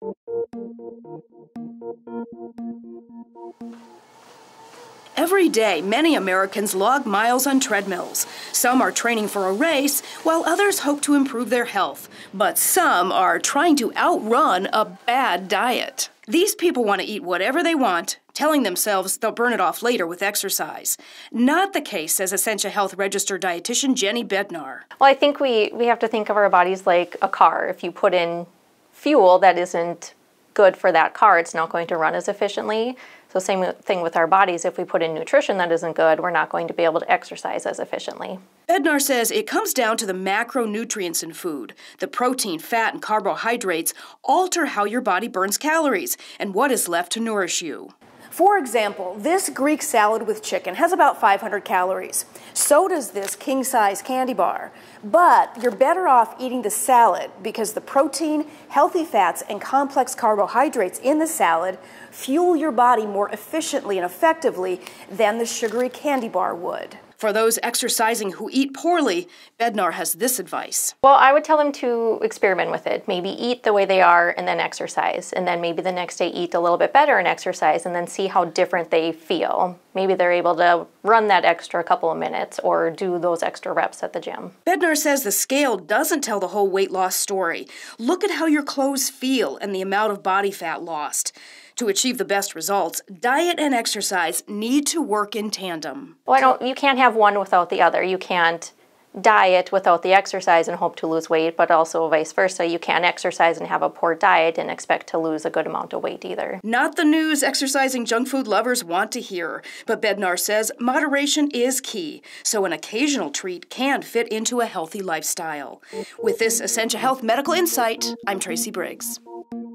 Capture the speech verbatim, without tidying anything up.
Every day, many Americans log miles on treadmills. Some are training for a race, while others hope to improve their health. But some are trying to outrun a bad diet. These people want to eat whatever they want, telling themselves they'll burn it off later with exercise. Not the case, says Essentia Health registered dietitian Jenny Bednar. Well, I think we, we have to think of our bodies like a car. If you put in fuel that isn't good for that car, it's not going to run as efficiently. So same thing with our bodies. If we put in nutrition that isn't good, we're not going to be able to exercise as efficiently. Bednar says it comes down to the macronutrients in food. The protein, fat, and carbohydrates alter how your body burns calories and what is left to nourish you. For example, this Greek salad with chicken has about five hundred calories. So does this king-size candy bar. But you're better off eating the salad because the protein, healthy fats, and complex carbohydrates in the salad fuel your body more efficiently and effectively than the sugary candy bar would. For those exercising who eat poorly, Bednar has this advice. Well, I would tell them to experiment with it. Maybe eat the way they are and then exercise. And then maybe the next day eat a little bit better and exercise and then see how different they feel. Maybe they're able to run that extra couple of minutes or do those extra reps at the gym. Bednar says the scale doesn't tell the whole weight loss story. Look at how your clothes feel and the amount of body fat lost. To achieve the best results, diet and exercise need to work in tandem. Well, I don't, you can't have one without the other. You can't diet without the exercise and hope to lose weight, but also vice versa. You can't exercise and have a poor diet and expect to lose a good amount of weight either. Not the news exercising junk food lovers want to hear, but Bednar says moderation is key, so an occasional treat can fit into a healthy lifestyle. With this Essentia Health Medical Insight, I'm Tracy Briggs.